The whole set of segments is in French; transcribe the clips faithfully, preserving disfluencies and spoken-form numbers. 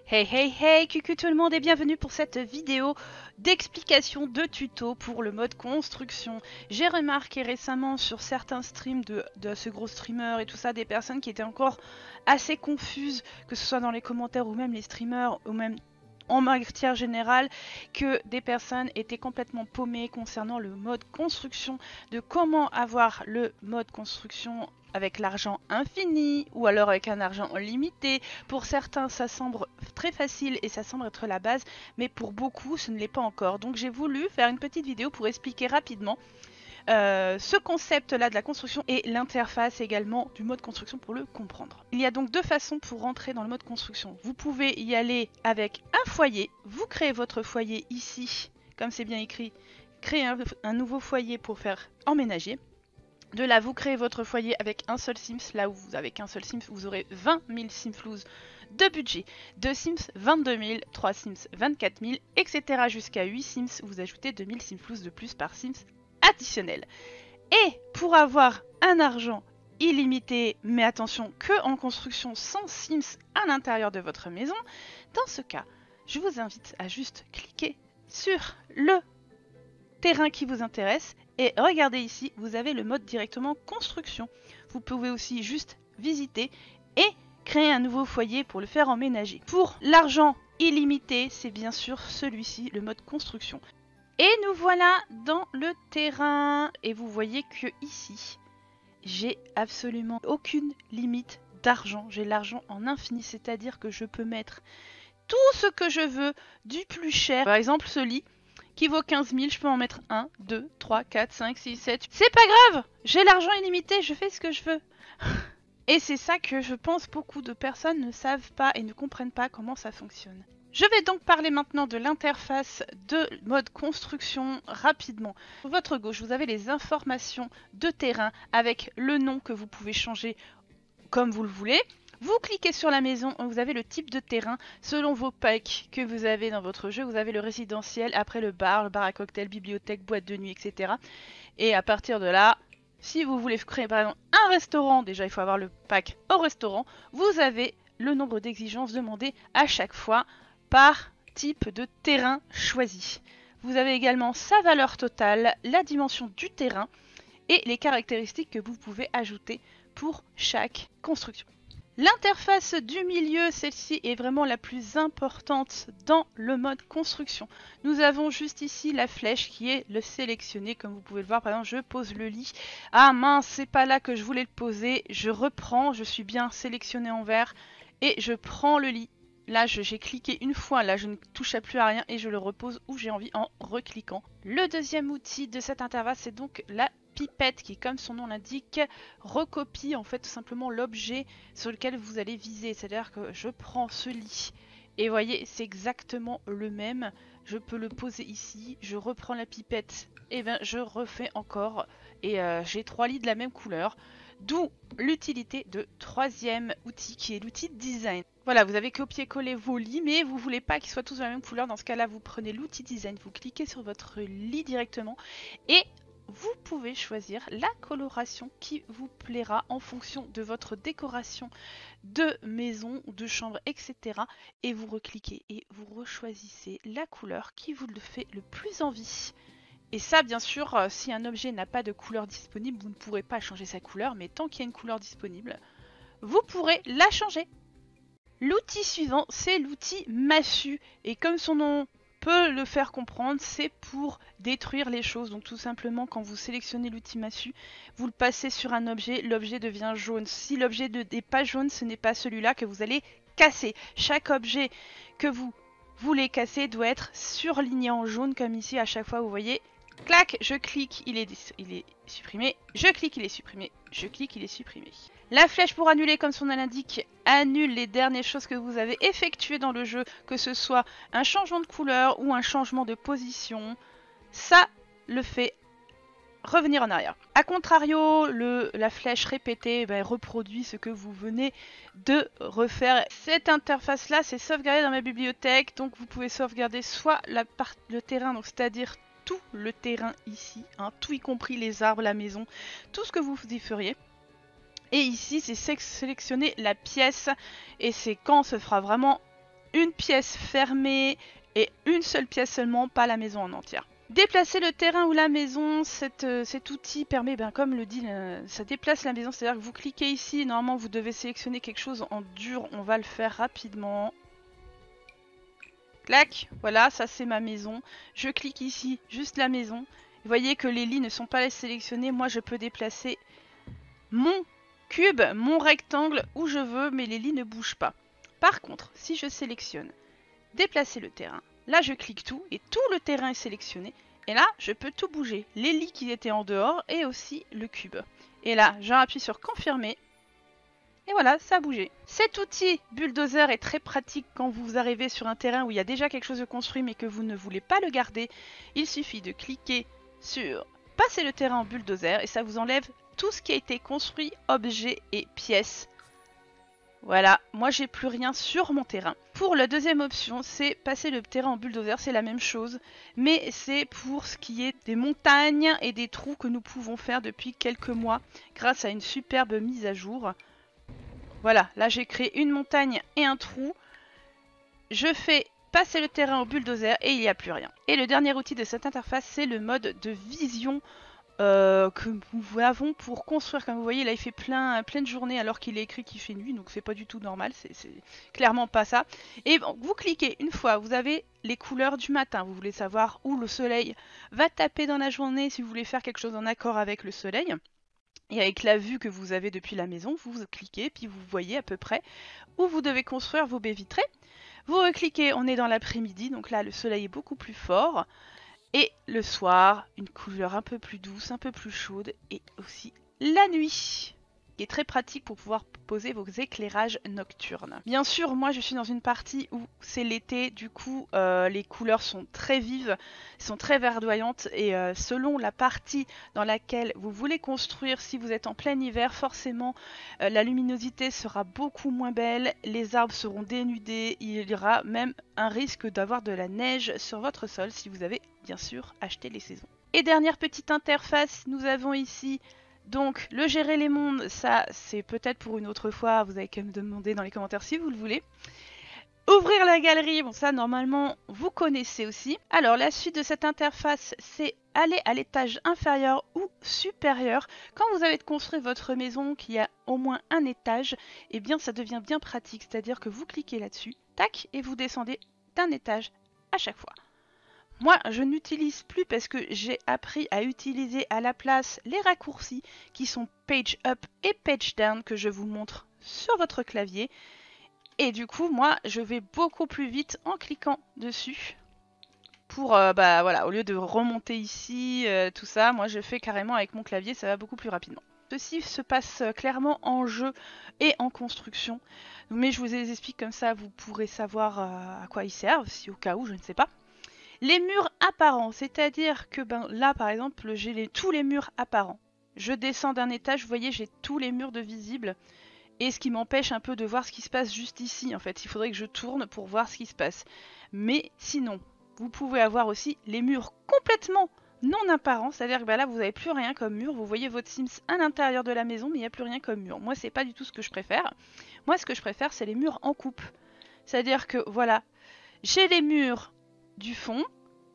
Hey hey hey, coucou tout le monde et bienvenue pour cette vidéo d'explication de tuto pour le mode construction. J'ai remarqué récemment sur certains streams de, de ce gros streamer et tout ça, des personnes qui étaient encore assez confuses, que ce soit dans les commentaires ou même les streamers ou même en matière générale, que des personnes étaient complètement paumées concernant le mode construction, de comment avoir le mode construction avec l'argent infini ou alors avec un argent limité. Pour certains ça semble très facile et ça semble être la base, mais pour beaucoup ce ne l'est pas encore. Donc j'ai voulu faire une petite vidéo pour expliquer rapidement Euh, ce concept là de la construction et l'interface également du mode construction pour le comprendre. Il y a donc deux façons pour rentrer dans le mode construction. Vous pouvez y aller avec un foyer, vous créez votre foyer ici, comme c'est bien écrit, créez un, un nouveau foyer pour faire emménager. De là, vous créez votre foyer avec un seul Sims. Là où vous avez qu'un seul Sims, vous aurez vingt mille Simflouz de budget. deux Sims, vingt-deux mille. trois Sims, vingt-quatre mille, et cetera. Jusqu'à huit Sims, vous ajoutez deux mille Simflouz de plus par Sims additionnel. Et pour avoir un argent illimité, mais attention, que en construction sans Sims à l'intérieur de votre maison, dans ce cas, je vous invite à juste cliquer sur le terrain qui vous intéresse. Et regardez ici, vous avez le mode directement construction. Vous pouvez aussi juste visiter et créer un nouveau foyer pour le faire emménager. Pour l'argent illimité, c'est bien sûr celui-ci, le mode construction. Et nous voilà dans le terrain. Et vous voyez que ici, j'ai absolument aucune limite d'argent. J'ai l'argent en infini, c'est-à-dire que je peux mettre tout ce que je veux, du plus cher. Par exemple, ce lit qui vaut quinze mille, je peux en mettre un, deux, trois, quatre, cinq, six, sept. C'est pas grave, j'ai l'argent illimité, je fais ce que je veux. Et c'est ça que je pense beaucoup de personnes ne savent pas et ne comprennent pas comment ça fonctionne. Je vais donc parler maintenant de l'interface de mode construction rapidement. Sur votre gauche, vous avez les informations de terrain avec le nom que vous pouvez changer comme vous le voulez. Vous cliquez sur la maison, vous avez le type de terrain selon vos packs que vous avez dans votre jeu. Vous avez le résidentiel, après le bar, le bar à cocktail, bibliothèque, boîte de nuit, et cetera. Et à partir de là, si vous voulez créer par exemple un restaurant, déjà il faut avoir le pack au restaurant, vous avez le nombre d'exigences demandées à chaque fois par type de terrain choisi. Vous avez également sa valeur totale, la dimension du terrain et les caractéristiques que vous pouvez ajouter pour chaque construction. L'interface du milieu, celle-ci est vraiment la plus importante dans le mode construction. Nous avons juste ici la flèche qui est le sélectionner, comme vous pouvez le voir. Par exemple, je pose le lit. Ah mince, c'est pas là que je voulais le poser. Je reprends, je suis bien sélectionné en vert et je prends le lit. Là, j'ai cliqué une fois, là je ne touche plus à rien et je le repose où j'ai envie en recliquant. Le deuxième outil de cette interface, c'est donc la pipette qui, comme son nom l'indique, recopie en fait tout simplement l'objet sur lequel vous allez viser. C'est-à-dire que je prends ce lit et vous voyez, c'est exactement le même. Je peux le poser ici, je reprends la pipette et ben je refais encore et euh, j'ai trois lits de la même couleur. D'où l'utilité de troisième outil qui est l'outil design. Voilà, vous avez copié-collé vos lits, mais vous voulez pas qu'ils soient tous de la même couleur. Dans ce cas-là, vous prenez l'outil design, vous cliquez sur votre lit directement et vous pouvez choisir la coloration qui vous plaira en fonction de votre décoration de maison, de chambre, et cetera. Et vous recliquez et vous rechoisissez la couleur qui vous le fait le plus envie. Et ça, bien sûr, euh, si un objet n'a pas de couleur disponible, vous ne pourrez pas changer sa couleur, mais tant qu'il y a une couleur disponible, vous pourrez la changer. L'outil suivant, c'est l'outil massue. Et comme son nom peut le faire comprendre, c'est pour détruire les choses. Donc tout simplement, quand vous sélectionnez l'outil massue, vous le passez sur un objet, l'objet devient jaune. Si l'objet n'est pas jaune, ce n'est pas celui-là que vous allez casser. Chaque objet que vous voulez casser doit être surligné en jaune, comme ici à chaque fois, vous voyez. Clac, je clique, il est, il est supprimé. Je clique, il est supprimé. Je clique, il est supprimé. La flèche pour annuler, comme son nom l'indique, annule les dernières choses que vous avez effectuées dans le jeu, que ce soit un changement de couleur ou un changement de position. Ça le fait revenir en arrière. A contrario, le, la flèche répétée ben, reproduit ce que vous venez de refaire. Cette interface-là, c'est sauvegardé dans ma bibliothèque, donc vous pouvez sauvegarder soit la part, le terrain, donc c'est-à-dire tout le terrain ici, hein, tout y compris les arbres, la maison, tout ce que vous y feriez. Et ici, c'est sélectionner la pièce et c'est quand on se fera vraiment une pièce fermée et une seule pièce seulement, pas la maison en entière. Déplacer le terrain ou la maison, cette, euh, cet outil permet, ben, comme le dit, euh, ça déplace la maison, c'est-à-dire que vous cliquez ici, normalement vous devez sélectionner quelque chose en dur, on va le faire rapidement. Clac, voilà, ça c'est ma maison. Je clique ici, juste la maison. Vous voyez que les lits ne sont pas sélectionnés, moi je peux déplacer mon cube, mon rectangle où je veux, mais les lits ne bougent pas. Par contre, si je sélectionne déplacer le terrain, là je clique tout et tout le terrain est sélectionné. Et là, je peux tout bouger. Les lits qui étaient en dehors et aussi le cube. Et là, j'appuie sur confirmer. Et voilà, ça a bougé. Cet outil bulldozer est très pratique quand vous arrivez sur un terrain où il y a déjà quelque chose de construit mais que vous ne voulez pas le garder. Il suffit de cliquer sur passer le terrain en bulldozer et ça vous enlève tout ce qui a été construit, objets et pièces. Voilà, moi j'ai plus rien sur mon terrain. Pour la deuxième option, c'est passer le terrain en bulldozer, c'est la même chose, mais c'est pour ce qui est des montagnes et des trous que nous pouvons faire depuis quelques mois grâce à une superbe mise à jour. Voilà, là j'ai créé une montagne et un trou. Je fais passer le terrain au bulldozer et il n'y a plus rien. Et le dernier outil de cette interface, c'est le mode de vision Euh, que nous avons pour construire. Comme vous voyez, là il fait plein, pleine journée alors qu'il est écrit qu'il fait nuit, donc c'est pas du tout normal, c'est clairement pas ça. Et bon, vous cliquez une fois, vous avez les couleurs du matin, vous voulez savoir où le soleil va taper dans la journée, si vous voulez faire quelque chose en accord avec le soleil. Et avec la vue que vous avez depuis la maison, vous cliquez, puis vous voyez à peu près où vous devez construire vos baies vitrées. Vous recliquez, on est dans l'après-midi, donc là le soleil est beaucoup plus fort. Et le soir, une couleur un peu plus douce, un peu plus chaude. Et aussi la nuit, qui est très pratique pour pouvoir poser vos éclairages nocturnes. Bien sûr, moi je suis dans une partie où c'est l'été, du coup euh, les couleurs sont très vives, sont très verdoyantes. Et euh, selon la partie dans laquelle vous voulez construire, si vous êtes en plein hiver, forcément euh, la luminosité sera beaucoup moins belle, les arbres seront dénudés, il y aura même un risque d'avoir de la neige sur votre sol si vous avez bien sûr acheté les saisons. Et dernière petite interface, nous avons ici donc le gérer les mondes, ça c'est peut-être pour une autre fois, vous avez qu'à me demander dans les commentaires si vous le voulez. Ouvrir la galerie, bon ça normalement vous connaissez aussi. Alors la suite de cette interface, c'est aller à l'étage inférieur ou supérieur. Quand vous avez construit votre maison qui a au moins un étage, eh bien ça devient bien pratique, c'est-à-dire que vous cliquez là-dessus, tac, et vous descendez d'un étage à chaque fois. Moi, je n'utilise plus parce que j'ai appris à utiliser à la place les raccourcis qui sont page up et page down que je vous montre sur votre clavier. Et du coup, moi, je vais beaucoup plus vite en cliquant dessus. Pour, euh, bah voilà, au lieu de remonter ici, euh, tout ça, moi je fais carrément avec mon clavier, ça va beaucoup plus rapidement. Ceci se passe clairement en jeu et en construction. Mais je vous les explique comme ça, vous pourrez savoir euh, à quoi ils servent, si au cas où, je ne sais pas. Les murs apparents, c'est-à-dire que ben, là par exemple j'ai les, tous les murs apparents. Je descends d'un étage, vous voyez j'ai tous les murs de visibles. Et ce qui m'empêche un peu de voir ce qui se passe juste ici en fait. Il faudrait que je tourne pour voir ce qui se passe. Mais sinon, vous pouvez avoir aussi les murs complètement non apparents. C'est-à-dire que ben, là vous n'avez plus rien comme mur. Vous voyez votre Sims à l'intérieur de la maison mais il n'y a plus rien comme mur. Moi c'est pas du tout ce que je préfère. Moi ce que je préfère c'est les murs en coupe. C'est-à-dire que voilà, j'ai les murs du fond,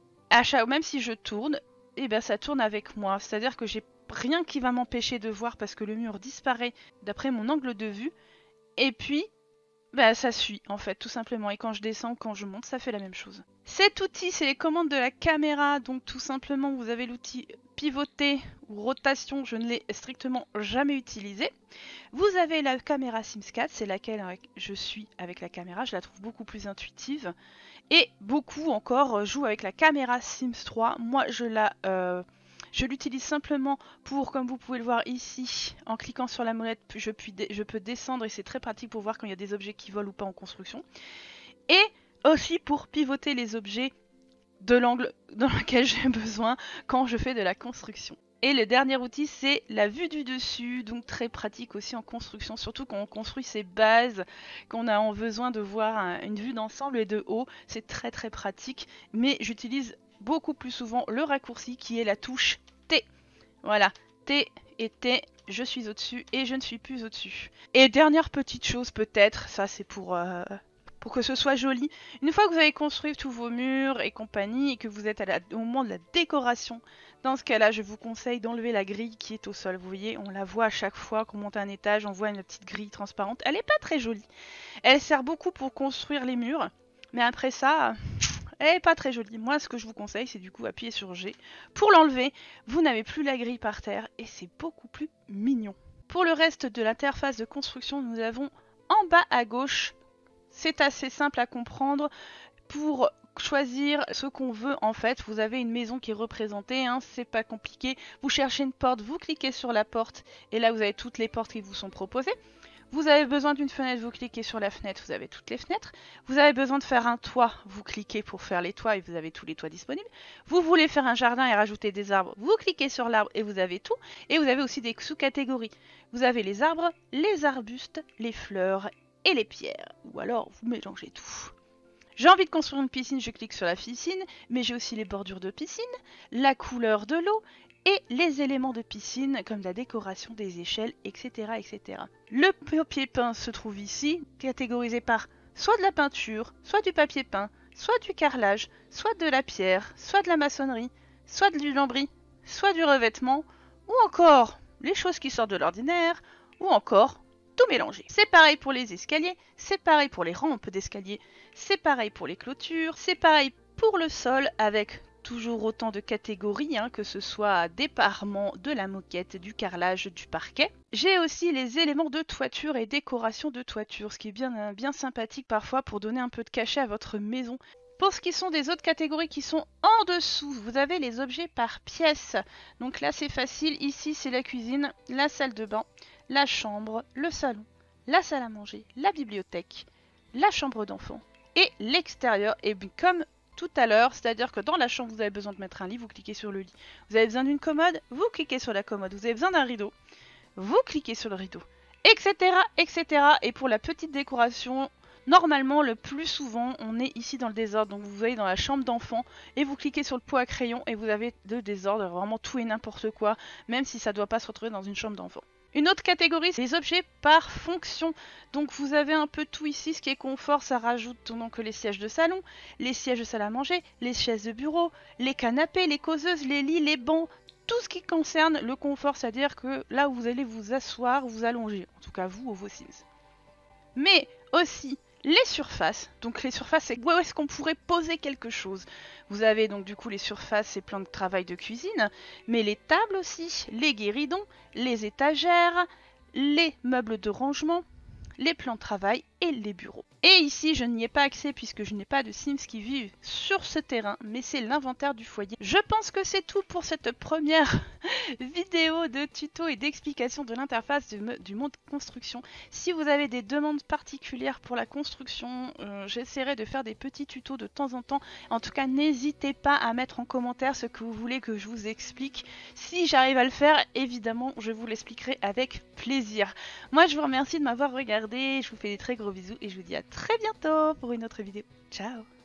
à chaque, même si je tourne, et eh ben ça tourne avec moi. C'est-à-dire que j'ai rien qui va m'empêcher de voir parce que le mur disparaît d'après mon angle de vue. Et puis, bah, ça suit en fait, tout simplement. Et quand je descends, quand je monte, ça fait la même chose. Cet outil, c'est les commandes de la caméra. Donc tout simplement, vous avez l'outil pivoter ou rotation. Je ne l'ai strictement jamais utilisé. Vous avez la caméra Sims quatre, c'est laquelle je suis avec la caméra. Je la trouve beaucoup plus intuitive. Et beaucoup encore jouent avec la caméra Sims trois. Moi, je la... Euh, Je l'utilise simplement pour, comme vous pouvez le voir ici, en cliquant sur la molette, je, puis je peux descendre et c'est très pratique pour voir quand il y a des objets qui volent ou pas en construction. Et aussi pour pivoter les objets de l'angle dans lequel j'ai besoin quand je fais de la construction. Et le dernier outil, c'est la vue du dessus, donc très pratique aussi en construction, surtout quand on construit ses bases, qu'on a besoin de voir un, une vue d'ensemble et de haut, c'est très très pratique, mais j'utilise beaucoup plus souvent le raccourci qui est la touche T. Voilà, T et T, je suis au-dessus et je ne suis plus au-dessus. Et dernière petite chose peut-être, ça c'est pour, euh, pour que ce soit joli. Une fois que vous avez construit tous vos murs et compagnie et que vous êtes à la, au moment de la décoration, dans ce cas-là, je vous conseille d'enlever la grille qui est au sol. Vous voyez, on la voit à chaque fois qu'on monte un étage, on voit une petite grille transparente. Elle n'est pas très jolie. Elle sert beaucoup pour construire les murs, mais après ça, elle n'est pas très jolie. Moi, ce que je vous conseille, c'est du coup appuyer sur G. Pour l'enlever, vous n'avez plus la grille par terre et c'est beaucoup plus mignon. Pour le reste de l'interface de construction, nous avons en bas à gauche, c'est assez simple à comprendre. Pour choisir ce qu'on veut, en fait, vous avez une maison qui est représentée, hein, c'est pas compliqué. Vous cherchez une porte, vous cliquez sur la porte, et là vous avez toutes les portes qui vous sont proposées. Vous avez besoin d'une fenêtre, vous cliquez sur la fenêtre, vous avez toutes les fenêtres. Vous avez besoin de faire un toit, vous cliquez pour faire les toits et vous avez tous les toits disponibles. Vous voulez faire un jardin et rajouter des arbres, vous cliquez sur l'arbre et vous avez tout. Et vous avez aussi des sous-catégories. Vous avez les arbres, les arbustes, les fleurs et les pierres. Ou alors vous mélangez tout. J'ai envie de construire une piscine, je clique sur la piscine, mais j'ai aussi les bordures de piscine, la couleur de l'eau et les éléments de piscine comme la décoration des échelles, et cetera et cetera. Le papier peint se trouve ici, catégorisé par soit de la peinture, soit du papier peint, soit du carrelage, soit de la pierre, soit de la maçonnerie, soit du lambris, soit du revêtement, ou encore les choses qui sortent de l'ordinaire, ou encore tout mélanger. C'est pareil pour les escaliers, c'est pareil pour les rampes d'escalier, c'est pareil pour les clôtures, c'est pareil pour le sol avec toujours autant de catégories, hein, que ce soit des parements, de la moquette, du carrelage, du parquet. J'ai aussi les éléments de toiture et décoration de toiture, ce qui est bien, bien sympathique parfois pour donner un peu de cachet à votre maison. Pour ce qui sont des autres catégories qui sont en dessous, vous avez les objets par pièce. Donc là c'est facile, ici c'est la cuisine, la salle de bain, la chambre, le salon, la salle à manger, la bibliothèque, la chambre d'enfant et l'extérieur. Et comme tout à l'heure, c'est-à-dire que dans la chambre vous avez besoin de mettre un lit, vous cliquez sur le lit. Vous avez besoin d'une commode, vous cliquez sur la commode. Vous avez besoin d'un rideau, vous cliquez sur le rideau, etc, et cetera. Et pour la petite décoration, normalement, le plus souvent, on est ici dans le désordre. Donc vous allez dans la chambre d'enfant et vous cliquez sur le pot à crayon et vous avez le désordre, vraiment tout et n'importe quoi, même si ça ne doit pas se retrouver dans une chambre d'enfant. Une autre catégorie, c'est les objets par fonction. Donc vous avez un peu tout ici, ce qui est confort, ça rajoute donc les sièges de salon, les sièges de salle à manger, les chaises de bureau, les canapés, les causeuses, les lits, les bancs, tout ce qui concerne le confort, c'est-à-dire que là où vous allez vous asseoir, vous allonger, en tout cas vous ou vos Sims. Mais aussi les surfaces, donc les surfaces c'est où est-ce qu'on pourrait poser quelque chose. Vous avez donc du coup les surfaces, c'est plein de travail de cuisine, mais les tables aussi, les guéridons, les étagères, les meubles de rangement, les plans de travail et les bureaux. Et ici, je n'y ai pas accès puisque je n'ai pas de Sims qui vivent sur ce terrain, mais c'est l'inventaire du foyer. Je pense que c'est tout pour cette première vidéo de tuto et d'explication de l'interface du, du mode construction. Si vous avez des demandes particulières pour la construction, euh, j'essaierai de faire des petits tutos de temps en temps. En tout cas, n'hésitez pas à mettre en commentaire ce que vous voulez que je vous explique. Si j'arrive à le faire, évidemment, je vous l'expliquerai avec plaisir. Moi, je vous remercie de m'avoir regardé, je vous fais des très gros bisous et je vous dis à très bientôt pour une autre vidéo. Ciao!